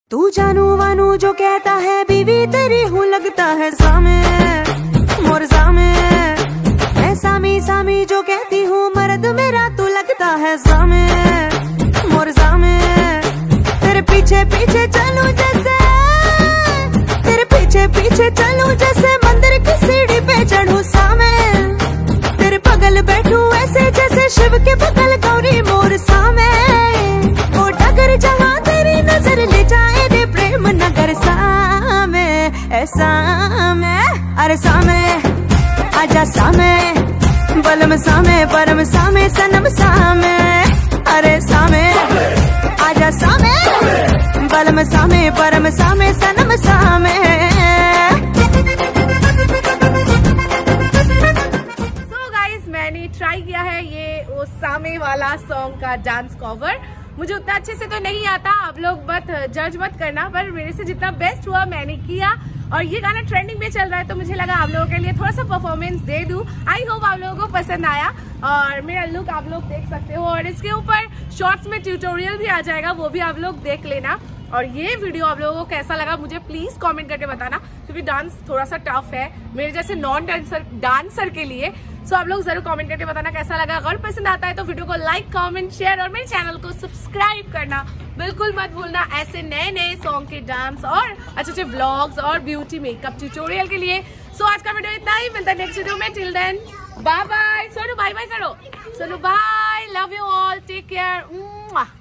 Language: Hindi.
तू जानू वानू जो कहता है बीवी तेरी हूँ लगता है सामे मोर सामे। मैं सामी सामी जो कहती हूँ मर्द मेरा तू लगता है सामे मोर सामे। तेरे पीछे पीछे चलूं जैसे तेरे पीछे पीछे चलूं जैसे मंदिर की सीढ़ी पे चढ़ूं सामे। तेरे बगल बैठूं ऐसे जैसे शिव के बगल गौरी मोर सामे। वो डगर जहाँ तेरी नजर ले जाए दे प्रेम नगर सामे ऐसा में। अरे सामे आजा सामे बलम सामे परम सामे सनम सामे। अरे सामे आजा सामे बलम सामे परम सामे सनम सामे। मैंने ट्राई किया है ये वो सामे वाला सॉन्ग का डांस कवर। मुझे उतना अच्छे से तो नहीं आता, आप लोग मत जज मत करना, पर मेरे से जितना बेस्ट हुआ मैंने किया। और ये गाना ट्रेंडिंग में चल रहा है तो मुझे लगा आप लोगों के लिए थोड़ा सा परफॉर्मेंस दे दूं। आई होप आप लोगों को पसंद आया और मेरा लुक आप लोग देख सकते हो। और इसके ऊपर शॉर्ट्स में ट्यूटोरियल भी आ जाएगा, वो भी आप लोग देख लेना। और ये वीडियो आप लोगों को कैसा लगा मुझे प्लीज कमेंट करके बताना, क्योंकि डांस थोड़ा सा टफ है मेरे जैसे नॉन डांसर के लिए। सो आप लोग जरूर कमेंट करके बताना कैसा लगा। अगर पसंद आता है तो वीडियो को लाइक कमेंट शेयर और मेरे चैनल को सब्सक्राइब करना बिल्कुल मत भूलना, ऐसे नए नए सॉन्ग के डांस और अच्छे अच्छे व्लॉग्स और ब्यूटी मेकअप ट्यूटोरियल के लिए। सो आज का वीडियो इतना ही, मिलता है नेक्स्ट वीडियो में। Till then bye bye. Sonu bye bye करो। Sonu bye, love you all, take care.